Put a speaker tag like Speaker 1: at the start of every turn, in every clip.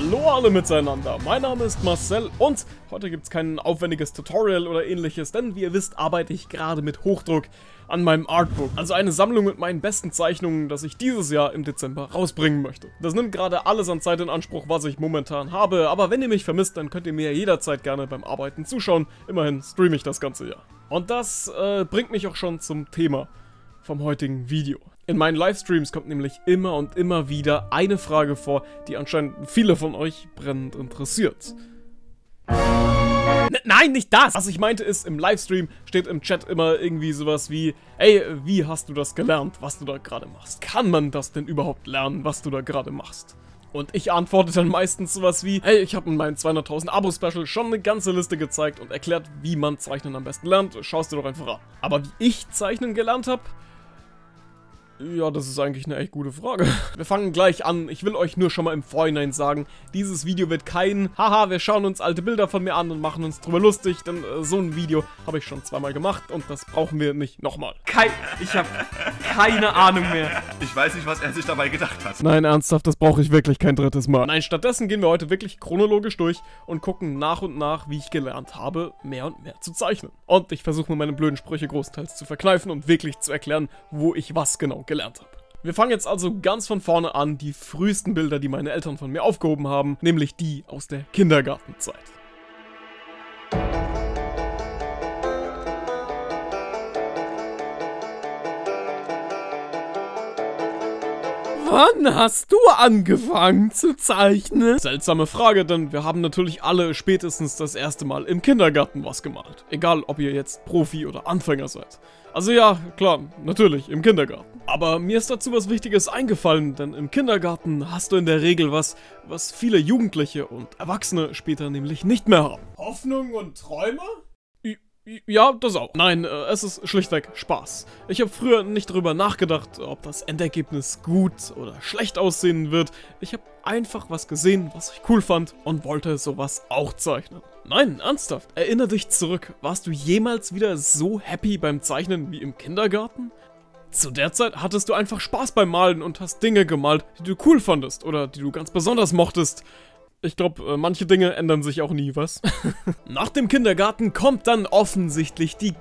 Speaker 1: Hallo alle miteinander, mein Name ist Marcel und heute gibt es kein aufwendiges Tutorial oder ähnliches, denn wie ihr wisst, arbeite ich gerade mit Hochdruck an meinem Artbook, also eine Sammlung mit meinen besten Zeichnungen, das ich dieses Jahr im Dezember rausbringen möchte. Das nimmt gerade alles an Zeit in Anspruch, was ich momentan habe, aber wenn ihr mich vermisst, dann könnt ihr mir jederzeit gerne beim Arbeiten zuschauen, immerhin streame ich das ganze Jahr. Und das bringt mich auch schon zum Thema vom heutigen Video. In meinen Livestreams kommt nämlich immer und immer wieder eine Frage vor, die anscheinend viele von euch brennend interessiert. Nein, nicht das! Was ich meinte ist, im Livestream steht im Chat immer irgendwie sowas wie: Ey, wie hast du das gelernt, was du da gerade machst? Kann man das denn überhaupt lernen, was du da gerade machst? Und ich antworte dann meistens sowas wie: Hey, ich habe in meinem 200.000 Abo-Special schon eine ganze Liste gezeigt und erklärt, wie man Zeichnen am besten lernt. Schau's dir doch einfach an. Aber wie ich Zeichnen gelernt habe? Ja, das ist eigentlich eine echt gute Frage. Wir fangen gleich an. Ich will euch nur schon mal im Vorhinein sagen, dieses Video wird kein Haha, wir schauen uns alte Bilder von mir an und machen uns drüber lustig, denn so ein Video habe ich schon zweimal gemacht und das brauchen wir nicht nochmal. Ich habe keine Ahnung mehr.
Speaker 2: Ich weiß nicht, was er sich dabei gedacht hat.
Speaker 1: Nein, ernsthaft, das brauche ich wirklich kein drittes Mal. Nein, stattdessen gehen wir heute wirklich chronologisch durch und gucken nach und nach, wie ich gelernt habe, mehr und mehr zu zeichnen. Und ich versuche mir meine blöden Sprüche großteils zu verkneifen und wirklich zu erklären, wo ich was genau gelernt habe. Wir fangen jetzt also ganz von vorne an, die frühesten Bilder, die meine Eltern von mir aufgehoben haben, nämlich die aus der Kindergartenzeit. Wann hast du angefangen zu zeichnen? Seltsame Frage, denn wir haben natürlich alle spätestens das erste Mal im Kindergarten was gemalt. Egal, ob ihr jetzt Profi oder Anfänger seid. Also ja, klar, natürlich, im Kindergarten. Aber mir ist dazu was Wichtiges eingefallen, denn im Kindergarten hast du in der Regel was viele Jugendliche und Erwachsene später nämlich nicht mehr haben. Hoffnung und Träume? Ja, das auch. Nein, es ist schlichtweg Spaß. Ich habe früher nicht darüber nachgedacht, ob das Endergebnis gut oder schlecht aussehen wird. Ich habe einfach was gesehen, was ich cool fand und wollte sowas auch zeichnen. Nein, ernsthaft, erinnere dich zurück. Warst du jemals wieder so happy beim Zeichnen wie im Kindergarten? Zu der Zeit hattest du einfach Spaß beim Malen und hast Dinge gemalt, die du cool fandest oder die du ganz besonders mochtest. Ich glaube, manche Dinge ändern sich auch nie, was? Nach dem Kindergarten kommt dann offensichtlich die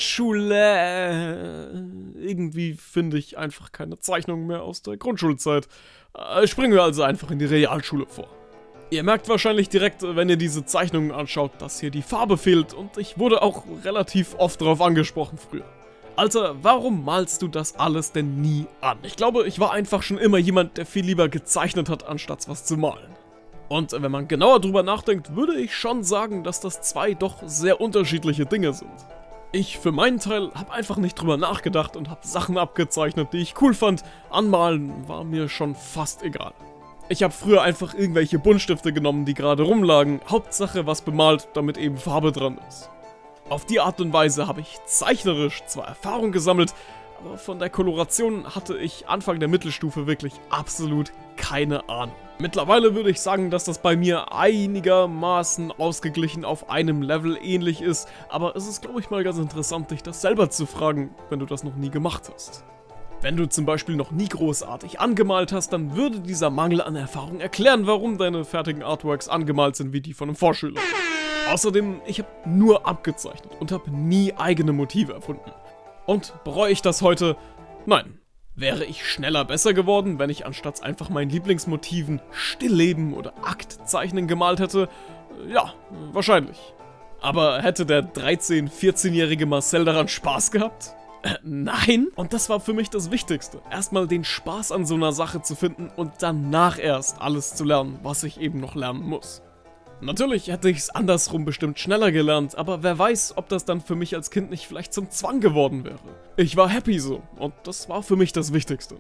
Speaker 1: Grundschule. Irgendwie finde ich einfach keine Zeichnungen mehr aus der Grundschulzeit. Springen wir also einfach in die Realschule vor. Ihr merkt wahrscheinlich direkt, wenn ihr diese Zeichnungen anschaut, dass hier die Farbe fehlt und ich wurde auch relativ oft darauf angesprochen früher. Alter, warum malst du das alles denn nie an? Ich glaube, ich war einfach schon immer jemand, der viel lieber gezeichnet hat, anstatt was zu malen. Und wenn man genauer drüber nachdenkt, würde ich schon sagen, dass das zwei doch sehr unterschiedliche Dinge sind. Ich für meinen Teil habe einfach nicht drüber nachgedacht und habe Sachen abgezeichnet, die ich cool fand. Anmalen war mir schon fast egal. Ich habe früher einfach irgendwelche Buntstifte genommen, die gerade rumlagen, Hauptsache was bemalt, damit eben Farbe dran ist. Auf die Art und Weise habe ich zeichnerisch zwar Erfahrung gesammelt, aber von der Koloration hatte ich Anfang der Mittelstufe wirklich absolut keine Ahnung. Mittlerweile würde ich sagen, dass das bei mir einigermaßen ausgeglichen auf einem Level ähnlich ist, aber es ist, glaube ich, mal ganz interessant, dich das selber zu fragen, wenn du das noch nie gemacht hast. Wenn du zum Beispiel noch nie großartig angemalt hast, dann würde dieser Mangel an Erfahrung erklären, warum deine fertigen Artworks angemalt sind wie die von einem Vorschüler. Außerdem, ich habe nur abgezeichnet und habe nie eigene Motive erfunden. Und bereue ich das heute? Nein. Wäre ich schneller besser geworden, wenn ich anstatt einfach meinen Lieblingsmotiven Stillleben oder Aktzeichnen gemalt hätte? Ja, wahrscheinlich. Aber hätte der 13-, 14-jährige Marcel daran Spaß gehabt? Nein. Und das war für mich das Wichtigste. Erstmal den Spaß an so einer Sache zu finden und danach erst alles zu lernen, was ich eben noch lernen muss. Natürlich hätte ich es andersrum bestimmt schneller gelernt, aber wer weiß, ob das dann für mich als Kind nicht vielleicht zum Zwang geworden wäre. Ich war happy so und das war für mich das Wichtigste.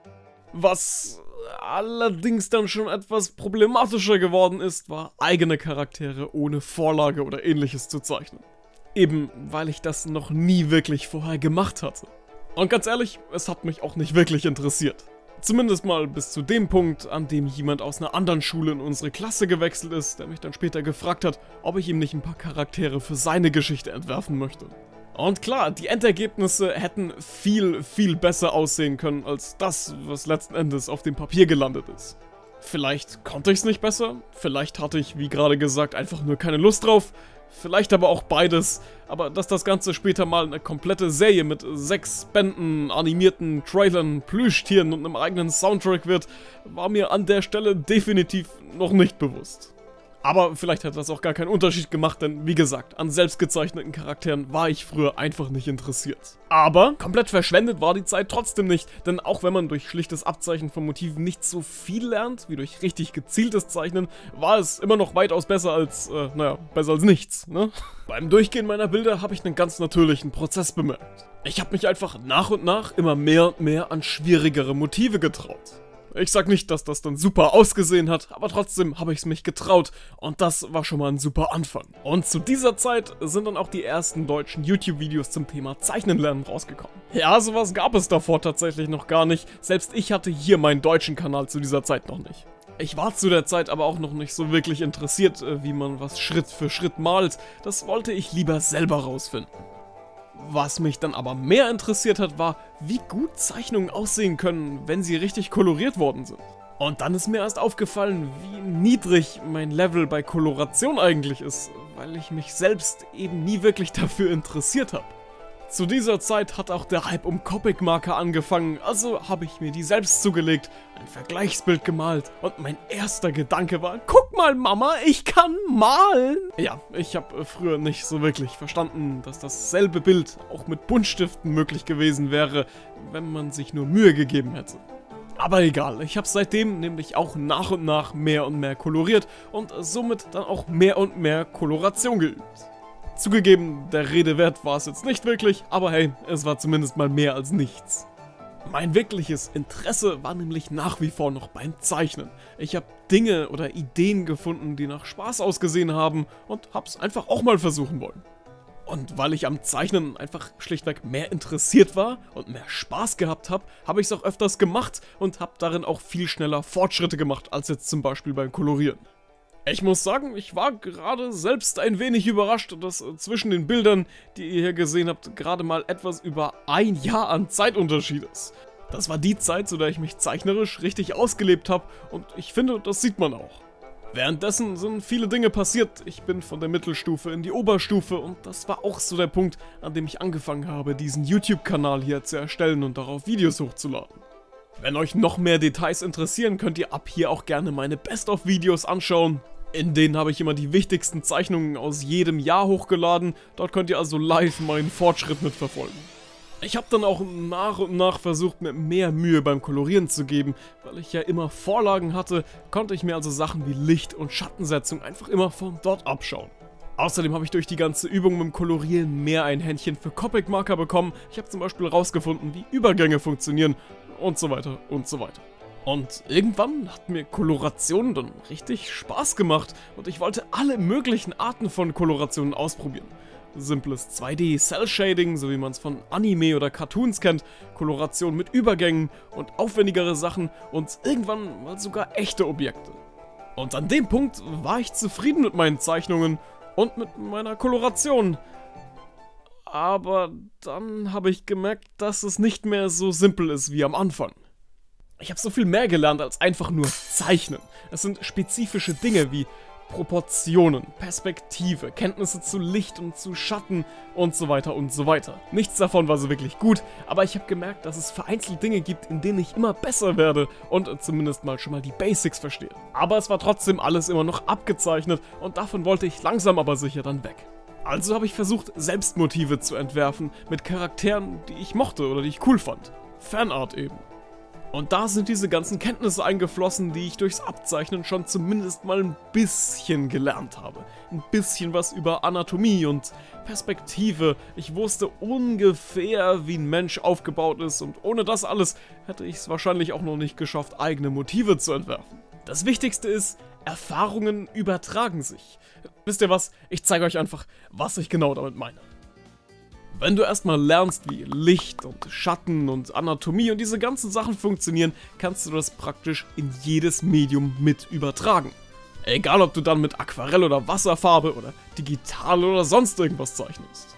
Speaker 1: Was allerdings dann schon etwas problematischer geworden ist, war eigene Charaktere ohne Vorlage oder ähnliches zu zeichnen. Eben weil ich das noch nie wirklich vorher gemacht hatte. Und ganz ehrlich, es hat mich auch nicht wirklich interessiert. Zumindest mal bis zu dem Punkt, an dem jemand aus einer anderen Schule in unsere Klasse gewechselt ist, der mich dann später gefragt hat, ob ich ihm nicht ein paar Charaktere für seine Geschichte entwerfen möchte. Und klar, die Endergebnisse hätten viel besser aussehen können als das, was letzten Endes auf dem Papier gelandet ist. Vielleicht konnte ich es nicht besser, vielleicht hatte ich, wie gerade gesagt, einfach nur keine Lust drauf, vielleicht aber auch beides, aber dass das Ganze später mal eine komplette Serie mit 6 Bänden, animierten Trailern, Plüschtieren und einem eigenen Soundtrack wird, war mir an der Stelle definitiv noch nicht bewusst. Aber vielleicht hat das auch gar keinen Unterschied gemacht, denn wie gesagt, an selbstgezeichneten Charakteren war ich früher einfach nicht interessiert. Aber komplett verschwendet war die Zeit trotzdem nicht, denn auch wenn man durch schlichtes Abzeichnen von Motiven nicht so viel lernt, wie durch richtig gezieltes Zeichnen, war es immer noch weitaus besser als, besser als nichts, ne? Beim Durchgehen meiner Bilder habe ich einen ganz natürlichen Prozess bemerkt. Ich habe mich einfach nach und nach immer mehr und mehr an schwierigere Motive getraut. Ich sag nicht, dass das dann super ausgesehen hat, aber trotzdem habe ich es mich getraut und das war schon mal ein super Anfang. Und zu dieser Zeit sind dann auch die ersten deutschen YouTube-Videos zum Thema Zeichnen lernen rausgekommen. Ja, sowas gab es davor tatsächlich noch gar nicht, selbst ich hatte hier meinen deutschen Kanal zu dieser Zeit noch nicht. Ich war zu der Zeit aber auch noch nicht so wirklich interessiert, wie man was Schritt für Schritt malt, das wollte ich lieber selber rausfinden. Was mich dann aber mehr interessiert hat, war, wie gut Zeichnungen aussehen können, wenn sie richtig koloriert worden sind. Und dann ist mir erst aufgefallen, wie niedrig mein Level bei Koloration eigentlich ist, weil ich mich selbst eben nie wirklich dafür interessiert habe. Zu dieser Zeit hat auch der Hype um Copic-Marker angefangen, also habe ich mir die selbst zugelegt, ein Vergleichsbild gemalt und mein erster Gedanke war, guck mal Mama, ich kann malen! Ja, ich habe früher nicht so wirklich verstanden, dass dasselbe Bild auch mit Buntstiften möglich gewesen wäre, wenn man sich nur Mühe gegeben hätte. Aber egal, ich habe seitdem nämlich auch nach und nach mehr und mehr koloriert und somit dann auch mehr und mehr Koloration geübt. Zugegeben, der Rede wert war es jetzt nicht wirklich, aber hey, es war zumindest mal mehr als nichts. Mein wirkliches Interesse war nämlich nach wie vor noch beim Zeichnen. Ich habe Dinge oder Ideen gefunden, die nach Spaß ausgesehen haben und hab's einfach auch mal versuchen wollen. Und weil ich am Zeichnen einfach schlichtweg mehr interessiert war und mehr Spaß gehabt habe, habe ich es auch öfters gemacht und habe darin auch viel schneller Fortschritte gemacht als jetzt zum Beispiel beim Kolorieren. Ich muss sagen, ich war gerade selbst ein wenig überrascht, dass zwischen den Bildern, die ihr hier gesehen habt, gerade mal etwas über ein Jahr an Zeitunterschied ist. Das war die Zeit, zu der ich mich zeichnerisch richtig ausgelebt habe und ich finde, das sieht man auch. Währenddessen sind viele Dinge passiert. Ich bin von der Mittelstufe in die Oberstufe und das war auch so der Punkt, an dem ich angefangen habe, diesen YouTube-Kanal hier zu erstellen und darauf Videos hochzuladen. Wenn euch noch mehr Details interessieren, könnt ihr ab hier auch gerne meine Best-of-Videos anschauen. In denen habe ich immer die wichtigsten Zeichnungen aus jedem Jahr hochgeladen, dort könnt ihr also live meinen Fortschritt mitverfolgen. Ich habe dann auch nach und nach versucht, mir mehr Mühe beim Kolorieren zu geben, weil ich ja immer Vorlagen hatte, konnte ich mir also Sachen wie Licht- und Schattensetzung einfach immer von dort abschauen. Außerdem habe ich durch die ganze Übung mit dem Kolorieren mehr ein Händchen für Copic-Marker bekommen, ich habe zum Beispiel rausgefunden, wie Übergänge funktionieren und so weiter und so weiter. Und irgendwann hat mir Koloration dann richtig Spaß gemacht und ich wollte alle möglichen Arten von Kolorationen ausprobieren. Simples 2D Cell Shading, so wie man es von Anime oder Cartoons kennt, Koloration mit Übergängen und aufwendigere Sachen und irgendwann mal sogar echte Objekte. Und an dem Punkt war ich zufrieden mit meinen Zeichnungen und mit meiner Koloration. Aber dann habe ich gemerkt, dass es nicht mehr so simpel ist wie am Anfang. Ich habe so viel mehr gelernt als einfach nur Zeichnen. Es sind spezifische Dinge wie Proportionen, Perspektive, Kenntnisse zu Licht und zu Schatten und so weiter und so weiter. Nichts davon war so wirklich gut, aber ich habe gemerkt, dass es vereinzelt Dinge gibt, in denen ich immer besser werde und zumindest mal schon mal die Basics verstehe. Aber es war trotzdem alles immer noch abgezeichnet und davon wollte ich langsam aber sicher dann weg. Also habe ich versucht, selbst Motive zu entwerfen mit Charakteren, die ich mochte oder die ich cool fand. Fanart eben. Und da sind diese ganzen Kenntnisse eingeflossen, die ich durchs Abzeichnen schon zumindest mal ein bisschen gelernt habe. Ein bisschen was über Anatomie und Perspektive. Ich wusste ungefähr, wie ein Mensch aufgebaut ist und ohne das alles hätte ich es wahrscheinlich auch noch nicht geschafft, eigene Motive zu entwerfen. Das Wichtigste ist, Erfahrungen übertragen sich. Wisst ihr was? Ich zeige euch einfach, was ich genau damit meine. Wenn du erstmal lernst, wie Licht und Schatten und Anatomie und diese ganzen Sachen funktionieren, kannst du das praktisch in jedes Medium mit übertragen. Egal ob du dann mit Aquarell oder Wasserfarbe oder digital oder sonst irgendwas zeichnest.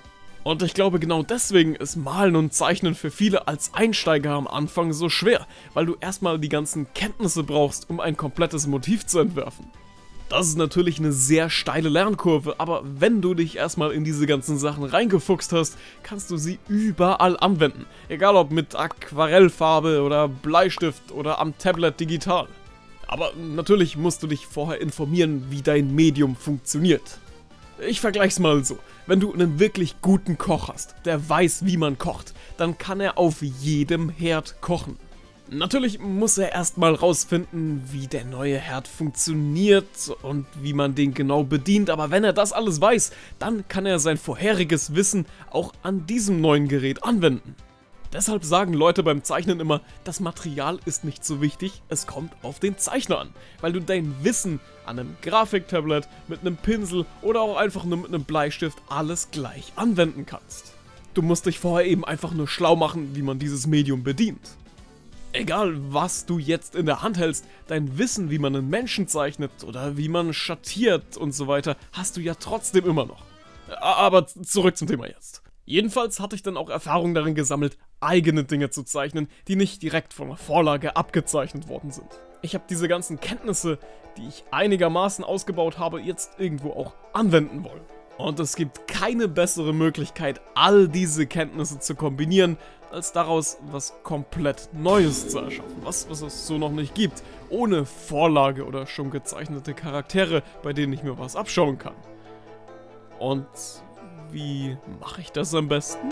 Speaker 1: Und ich glaube, genau deswegen ist Malen und Zeichnen für viele als Einsteiger am Anfang so schwer, weil du erstmal die ganzen Kenntnisse brauchst, um ein komplettes Motiv zu entwerfen. Das ist natürlich eine sehr steile Lernkurve, aber wenn du dich erstmal in diese ganzen Sachen reingefuchst hast, kannst du sie überall anwenden. Egal ob mit Aquarellfarbe oder Bleistift oder am Tablet digital. Aber natürlich musst du dich vorher informieren, wie dein Medium funktioniert. Ich vergleich's mal so. Wenn du einen wirklich guten Koch hast, der weiß, wie man kocht, dann kann er auf jedem Herd kochen. Natürlich muss er erstmal rausfinden, wie der neue Herd funktioniert und wie man den genau bedient, aber wenn er das alles weiß, dann kann er sein vorheriges Wissen auch an diesem neuen Gerät anwenden. Deshalb sagen Leute beim Zeichnen immer, das Material ist nicht so wichtig, es kommt auf den Zeichner an, weil du dein Wissen an einem Grafiktablet, mit einem Pinsel oder auch einfach nur mit einem Bleistift alles gleich anwenden kannst. Du musst dich vorher eben einfach nur schlau machen, wie man dieses Medium bedient. Egal was du jetzt in der Hand hältst, dein Wissen, wie man einen Menschen zeichnet oder wie man schattiert und so weiter, hast du ja trotzdem immer noch. Aber zurück zum Thema jetzt. Jedenfalls hatte ich dann auch Erfahrung darin gesammelt, eigene Dinge zu zeichnen, die nicht direkt von der Vorlage abgezeichnet worden sind. Ich habe diese ganzen Kenntnisse, die ich einigermaßen ausgebaut habe, jetzt irgendwo auch anwenden wollen. Und es gibt keine bessere Möglichkeit, all diese Kenntnisse zu kombinieren, als daraus was komplett Neues zu erschaffen, was es so noch nicht gibt, ohne Vorlage oder schon gezeichnete Charaktere, bei denen ich mir was abschauen kann. Und wie mache ich das am besten?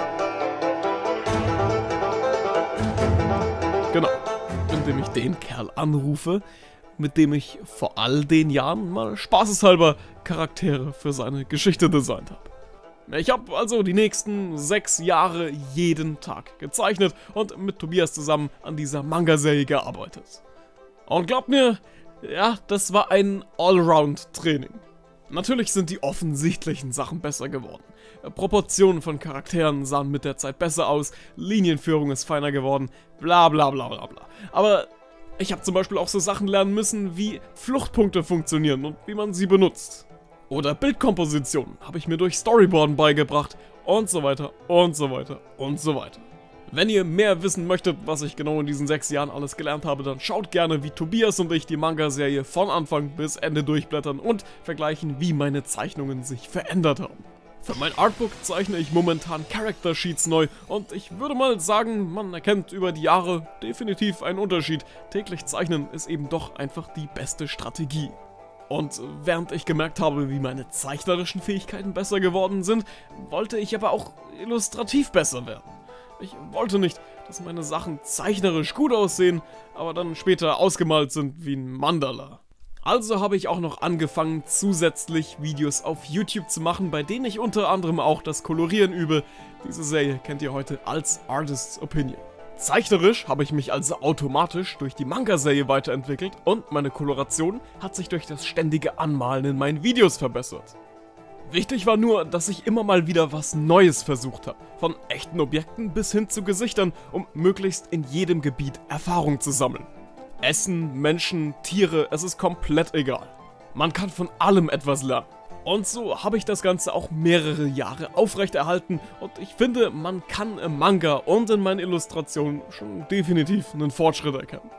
Speaker 1: Genau, indem ich den Kerl anrufe, mit dem ich vor all den Jahren mal spaßeshalber Charaktere für seine Geschichte designt habe. Ich habe also die nächsten 6 Jahre jeden Tag gezeichnet und mit Tobias zusammen an dieser Manga-Serie gearbeitet. Und glaubt mir, ja, das war ein Allround-Training. Natürlich sind die offensichtlichen Sachen besser geworden. Proportionen von Charakteren sahen mit der Zeit besser aus, Linienführung ist feiner geworden, bla bla bla bla bla. Aber ich habe zum Beispiel auch so Sachen lernen müssen, wie Fluchtpunkte funktionieren und wie man sie benutzt. Oder Bildkomposition habe ich mir durch Storyboarden beigebracht und so weiter und so weiter und so weiter. Wenn ihr mehr wissen möchtet, was ich genau in diesen 6 Jahren alles gelernt habe, dann schaut gerne, wie Tobias und ich die Manga-Serie von Anfang bis Ende durchblättern und vergleichen, wie meine Zeichnungen sich verändert haben. Für mein Artbook zeichne ich momentan Character Sheets neu und ich würde mal sagen, man erkennt über die Jahre definitiv einen Unterschied. Täglich zeichnen ist eben doch einfach die beste Strategie. Und während ich gemerkt habe, wie meine zeichnerischen Fähigkeiten besser geworden sind, wollte ich aber auch illustrativ besser werden. Ich wollte nicht, dass meine Sachen zeichnerisch gut aussehen, aber dann später ausgemalt sind wie ein Mandala. Also habe ich auch noch angefangen, zusätzlich Videos auf YouTube zu machen, bei denen ich unter anderem auch das Kolorieren übe. Diese Serie kennt ihr heute als Artist's Opinion. Zeichnerisch habe ich mich also automatisch durch die Manga-Serie weiterentwickelt und meine Koloration hat sich durch das ständige Anmalen in meinen Videos verbessert. Wichtig war nur, dass ich immer mal wieder was Neues versucht habe, von echten Objekten bis hin zu Gesichtern, um möglichst in jedem Gebiet Erfahrung zu sammeln. Essen, Menschen, Tiere, es ist komplett egal. Man kann von allem etwas lernen. Und so habe ich das Ganze auch mehrere Jahre aufrechterhalten und ich finde, man kann im Manga und in meinen Illustrationen schon definitiv einen Fortschritt erkennen.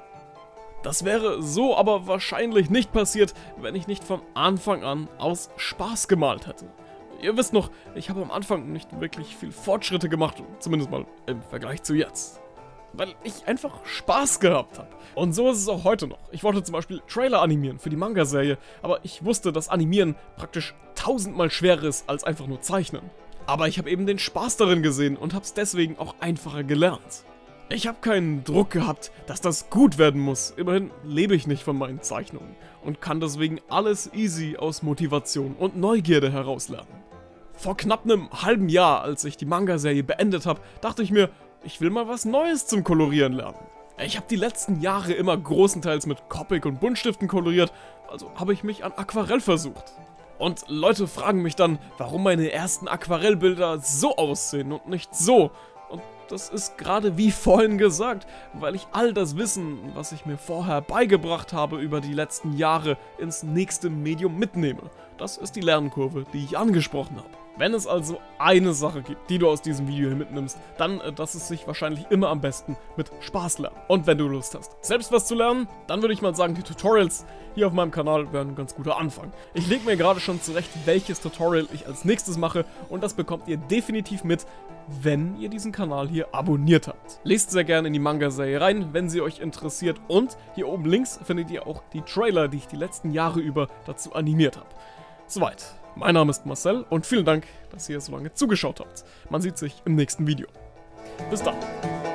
Speaker 1: Das wäre so aber wahrscheinlich nicht passiert, wenn ich nicht von Anfang an aus Spaß gemalt hätte. Ihr wisst noch, ich habe am Anfang nicht wirklich viel Fortschritte gemacht, zumindest mal im Vergleich zu jetzt. Weil ich einfach Spaß gehabt habe. Und so ist es auch heute noch. Ich wollte zum Beispiel Trailer animieren für die Manga-Serie, aber ich wusste, dass Animieren praktisch 1000-mal schwerer ist als einfach nur Zeichnen. Aber ich habe eben den Spaß darin gesehen und habe es deswegen auch einfacher gelernt. Ich habe keinen Druck gehabt, dass das gut werden muss. Immerhin lebe ich nicht von meinen Zeichnungen und kann deswegen alles easy aus Motivation und Neugierde heraus lernen. Vor knapp einem halben Jahr, als ich die Manga-Serie beendet habe, dachte ich mir, ich will mal was Neues zum Kolorieren lernen. Ich habe die letzten Jahre immer großenteils mit Copic und Buntstiften koloriert, also habe ich mich an Aquarell versucht. Und Leute fragen mich dann, warum meine ersten Aquarellbilder so aussehen und nicht so. Und das ist gerade wie vorhin gesagt, weil ich all das Wissen, was ich mir vorher beigebracht habe über die letzten Jahre, ins nächste Medium mitnehme. das ist die Lernkurve, die ich angesprochen habe. Wenn es also eine Sache gibt, die du aus diesem Video hier mitnimmst, dann, dass es sich wahrscheinlich immer am besten mit Spaß lernt. Und wenn du Lust hast, selbst was zu lernen, dann würde ich mal sagen, die Tutorials hier auf meinem Kanal wären ein ganz guter Anfang. Ich lege mir gerade schon zurecht, welches Tutorial ich als nächstes mache und das bekommt ihr definitiv mit, wenn ihr diesen Kanal hier abonniert habt. Lest sehr gerne in die Manga-Serie rein, wenn sie euch interessiert, und hier oben links findet ihr auch die Trailer, die ich die letzten Jahre über dazu animiert habe. Soweit. Mein Name ist Marcel und vielen Dank, dass ihr so lange zugeschaut habt. Man sieht sich im nächsten Video. Bis dann.